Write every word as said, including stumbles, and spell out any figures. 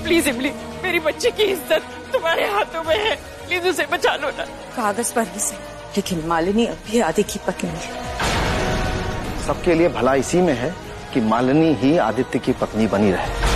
Please इमली, मेरी बच्ची की इज्जत तुम्हारे हाथों में है, प्लीज उसे बचा लो ना। कागज पर भी सही, लेकिन मालिनी अब भी आदि की पत्नी है। सबके लिए भला इसी में है कि मालिनी ही आदित्य की पत्नी बनी रहे।